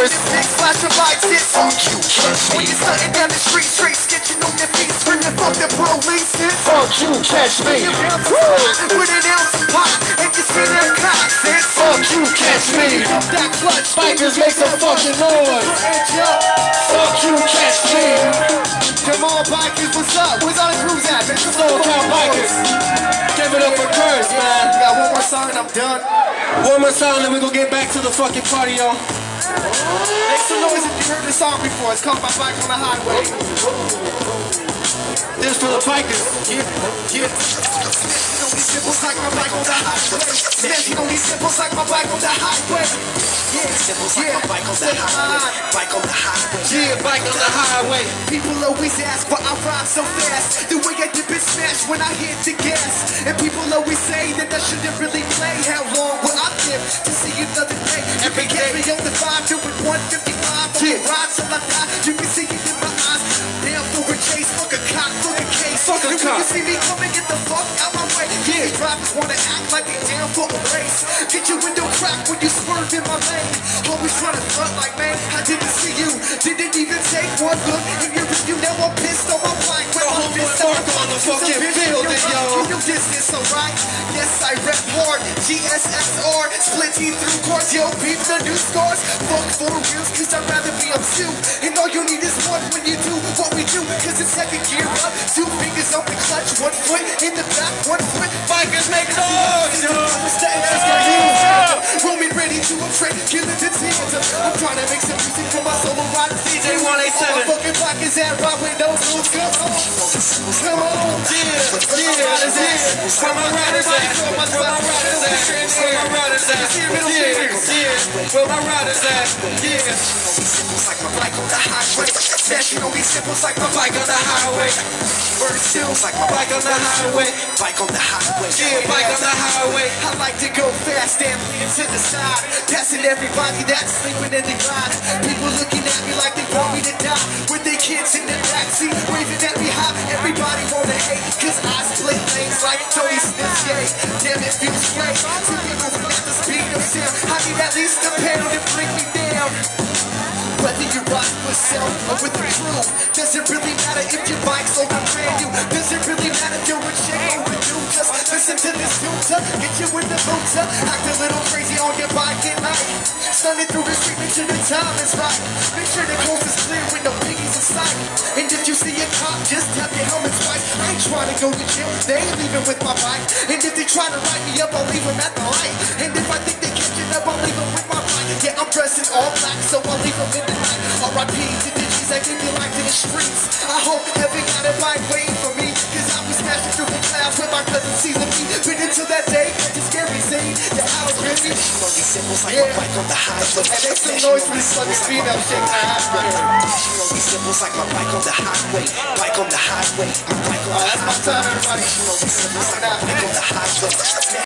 Curse. Big flashing lights, it's Fuck you, catch when me. you're stunting down the street, straight sketching on your feet, screaming fuck the police. It's Fuck you, catch me. you bounce with an ounce of pop, and you see them cops. It's Fuck you, catch me. that clutch. Bikers make some fucking noise. Fuck you, catch me. Come on, bikers, what's up? Where's all the crews at? SoCal Bikers. Give it up for Curse, man. Got one more song and I'm done. One more song, then we gon' get back to the fucking party, y'all. Make some noise if you heard this song before. It's called My Bike on the Highway. This for the bikers. Yeah. Symbols like my bike on the highway. Snatching on these symbols like my bike on the highway. Yeah, Symbols like my bike on the highway. Bike on the highway. Yeah, bike on the highway. people always ask why I ride so fast. The way I dip and smash when I hit the gas. And people always say that I shouldn't really play. How long will I live to see another day? You can catch me on the 5 doing 155. Yeah, ride till I die. You can see it in my eyes. Down for a chase, fuck a cop, fuck a case. Fuck a And when cop. you see me coming, get the fuck out my way. Yeah, these drivers wanna act like they down for a race. Get your window cracked when you swerve in my lane. Always trying to front like, man, I didn't see you. Didn't even take one look in your review. Now I'm pissed on my bike. When I'm pissed Mark on the fucking building, yo. you know distance, alright? Yes, I rep hard. GSXR, splitting through cars. Yo, beef the new scars. Fuck 4 wheels, cause I'd rather be on 2. And all you need is one when you do what we do. Cause it's second gear up. 2 fingers on the clutch, 1 foot in the back, 1 foot. Bikers make noise, yo. Roaming ready to upgrade, killing the tandem. I'm trying to make some music for my solo riders. DJ 187. All my fucking bikers at ride with those rules. Come on. Come on. Yeah, where my riders at? Where my riders at? Where my riders at? Where my riders at? Yeah. Symbols like my bike on the highway. Smashing on these symbols like my bike on the highway. Bird symbols like my Bike on the highway. Bike on the highway. Yeah, bike on the highway. I like to go fast and lean to the side, passing everybody that's sleeping in the garage. People looking at me like they want me to die, with their kids in the backseat waving at me high. Everybody wanna hate, cause I split lanes like Tony Smith's gate. Damn, it feels great to be moving at the speed of sound. I need at least a pedal to bring me down. Whether you ride with self or with the crew, doesn't really matter if your bike's old or brand new. Doesn't really matter if you're a chain or new. Just listen to this tutor, get you in the boots up. Act a little crazy on your bike at night. Stunning through the street, make sure the time is right. Make sure the coast is clear with no piggies in sight. And if you see a cop, just tap your helmet twice. I ain't trying to go to jail, they ain't leaving with my bike. And if they try to write me up, I'll leave them at the light. And if I think they catching up, I'll leave them with my bike. Yeah, I'm dressing all black, so I'll leave them in the night. R.I.P. to the G's that give me life to the streets. I hope heaven got a bike waiting for me, cause I'll be smashing through the clouds with my cousin Caesar me. But until that day, it's a scary scene. The house busy. These symbols like my bike on the highway. And make some noise for this fucking female chick. These symbols like my bike on the highway. Bike on the highway. My bike on the highway. That's my time, everybody. These symbols like my bike on the highway.